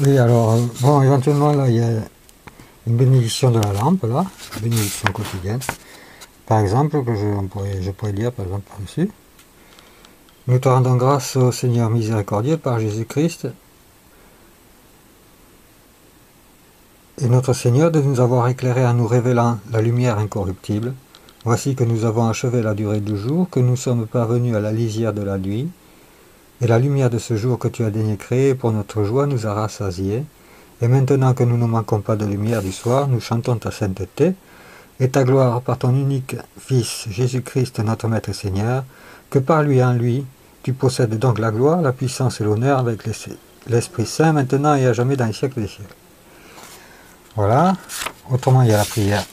Oui, alors, bon, éventuellement, là, il y a une bénédiction de la lampe, là, une bénédiction quotidienne. Par exemple, que je pourrais dire, par exemple, par-dessus. Nous te rendons grâce au Seigneur miséricordieux par Jésus-Christ et notre Seigneur de nous avoir éclairés en nous révélant la lumière incorruptible. Voici que nous avons achevé la durée du jour, que nous sommes parvenus à la lisière de la nuit, et la lumière de ce jour que tu as daigné créer pour notre joie nous a rassasiés. Et maintenant que nous ne manquons pas de lumière du soir, nous chantons ta sainteté et ta gloire par ton unique Fils, Jésus-Christ, notre Maître et Seigneur, que par lui et en lui, tu possèdes donc la gloire, la puissance et l'honneur avec l'Esprit Saint, maintenant et à jamais dans les siècles des siècles. Voilà. Autrement, il y a la prière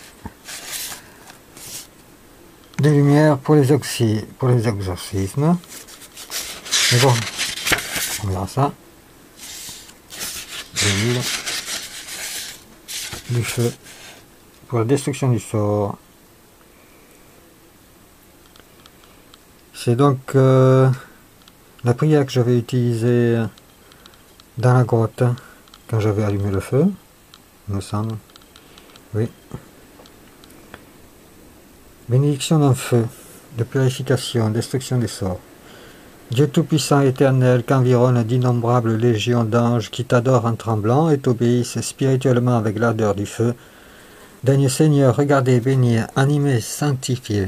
des lumières pour les exorcismes. Mais bon, on verra ça. De l'huile, du feu, pour la destruction du sort. C'est donc la prière que j'avais utilisée dans la grotte quand j'avais allumé le feu, il me semble. Oui. Bénédiction d'un feu, de purification, destruction des sorts. Dieu Tout-Puissant éternel, qu'environnent d'innombrables légions d'anges qui t'adorent en tremblant et t'obéissent spirituellement avec l'ardeur du feu, daigne Seigneur regarder, bénir, animer, sanctifier,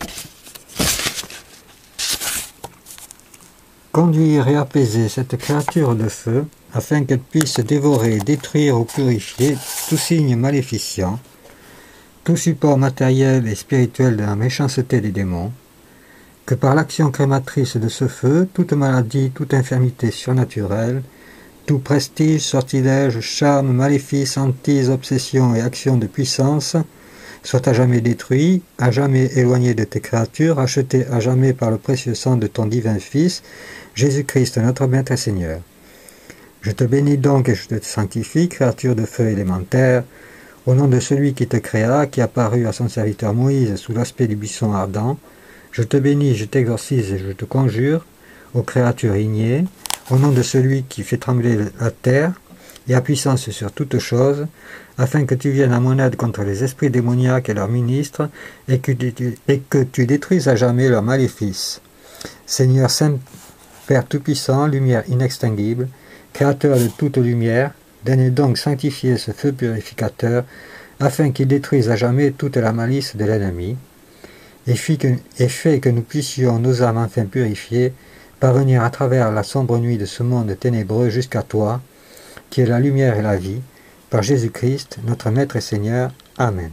conduire et apaiser cette créature de feu, afin qu'elle puisse dévorer, détruire ou purifier tout signe maléficient, tout support matériel et spirituel de la méchanceté des démons, que par l'action crématrice de ce feu, toute maladie, toute infirmité surnaturelle, tout prestige, sortilège, charme, maléfice, hantise, obsession et action de puissance, soit à jamais détruit, à jamais éloigné de tes créatures, acheté à jamais par le précieux sang de ton divin Fils, Jésus-Christ, notre Maître et Seigneur. Je te bénis donc et je te sanctifie, créature de feu élémentaire, au nom de celui qui te créa, qui apparut à son serviteur Moïse sous l'aspect du buisson ardent. Je te bénis, je t'exorcise et je te conjure, ô créature ignées, au nom de celui qui fait trembler la terre et a puissance sur toutes choses, afin que tu viennes à mon aide contre les esprits démoniaques et leurs ministres, et que tu détruises à jamais leurs maléfices. Seigneur Saint, Père Tout-Puissant, lumière inextinguible, Créateur de toute lumière, daigne donc sanctifier ce feu purificateur, afin qu'il détruise à jamais toute la malice de l'ennemi, et fait que nous puissions, nos âmes enfin purifiées, parvenir à travers la sombre nuit de ce monde ténébreux jusqu'à toi, qui est la lumière et la vie, par Jésus-Christ, notre Maître et Seigneur. Amen.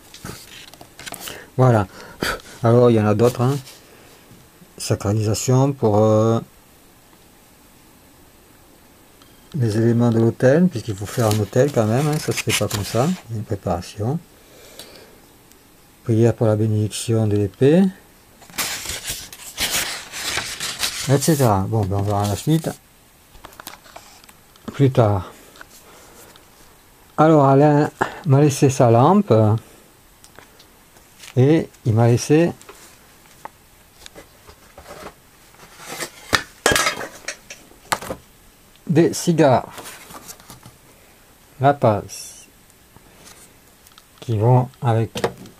Voilà. Alors, il y en a d'autres. Hein. Sacralisation pour les éléments de l'autel, puisqu'il faut faire un autel quand même. Hein. Ça ne se fait pas comme ça. Il y a une préparation. Prière pour la bénédiction de l'épée. Etc. Bon, ben on verra la suite plus tard. Alors Alain m'a laissé sa lampe et il m'a laissé des cigares La Paz qui vont avec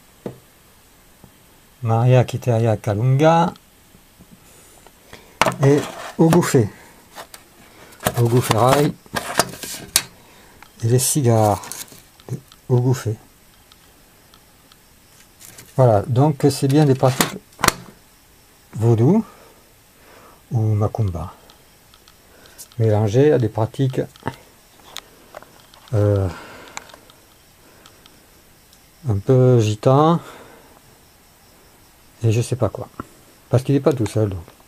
Maria Quiteria Calunga et Ogouffé Ferraille et les cigares Ogouffé. Voilà, donc c'est bien des pratiques vaudou ou macumba mélangées à des pratiques un peu gitan et je sais pas quoi, parce qu'il n'est pas tout seul donc.